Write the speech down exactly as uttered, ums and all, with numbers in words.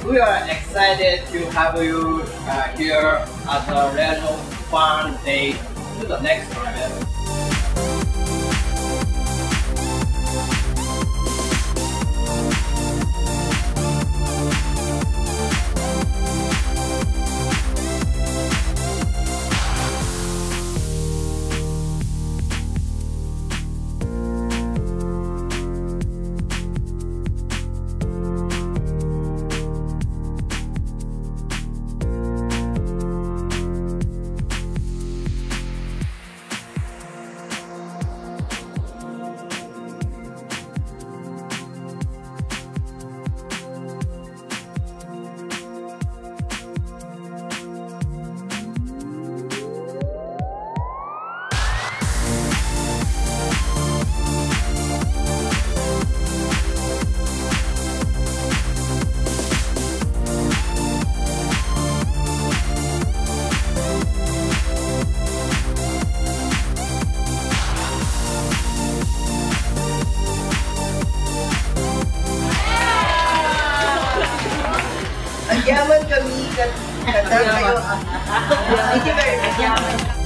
we are excited to have you uh, here at the RareJob Fun Day to the next level. Yaman kami, kata kayo. Thank you very much.